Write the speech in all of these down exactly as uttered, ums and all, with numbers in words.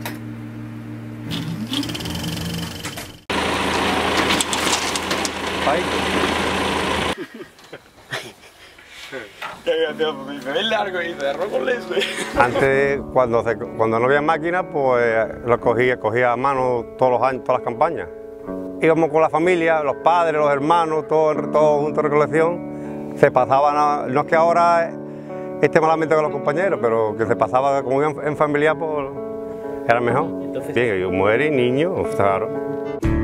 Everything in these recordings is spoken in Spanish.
Ahí. Me ves largo y de arroz con leche. Antes, cuando, se, cuando no había máquinas, pues lo cogía, cogía a mano todos los años, todas las campañas. Íbamos con la familia, los padres, los hermanos, todos todo juntos en recolección. Se pasaban, a, no es que ahora esté malamente con los compañeros, pero que se pasaba como en, en familia, pues era mejor. Entonces, bien, yo, mujer y niño, claro.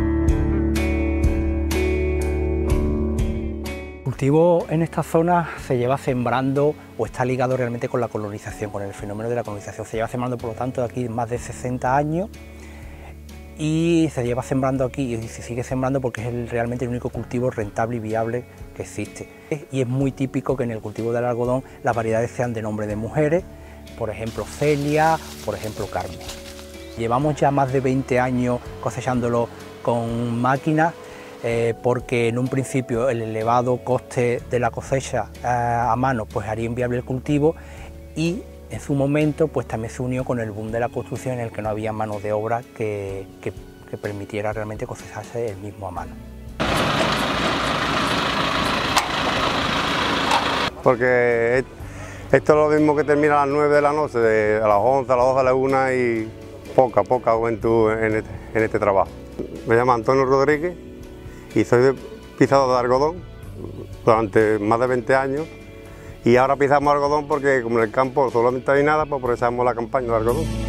El cultivo en esta zona se lleva sembrando o está ligado realmente con la colonización, con el fenómeno de la colonización. Se lleva sembrando, por lo tanto, aquí más de sesenta años y se lleva sembrando aquí y se sigue sembrando porque es el, realmente el único cultivo rentable y viable que existe. Y es muy típico que en el cultivo del algodón las variedades sean de nombre de mujeres, por ejemplo Celia, por ejemplo Carmen. Llevamos ya más de veinte años cosechándolo con máquinas. Eh, porque en un principio el elevado coste de la cosecha eh, a mano pues haría inviable el cultivo y en su momento pues también se unió con el boom de la construcción en el que no había mano de obra que, que, que permitiera realmente cosecharse el mismo a mano. Porque esto es lo mismo que termina a las nueve de la noche, de, a las once, a las doce, a la una y poca, poca juventud en este, en este trabajo. Me llamo Antonio Rodríguez y soy de pisado de algodón durante más de veinte años y ahora pisamos algodón porque como en el campo solamente hay nada, pues aprovechamos la campaña de algodón.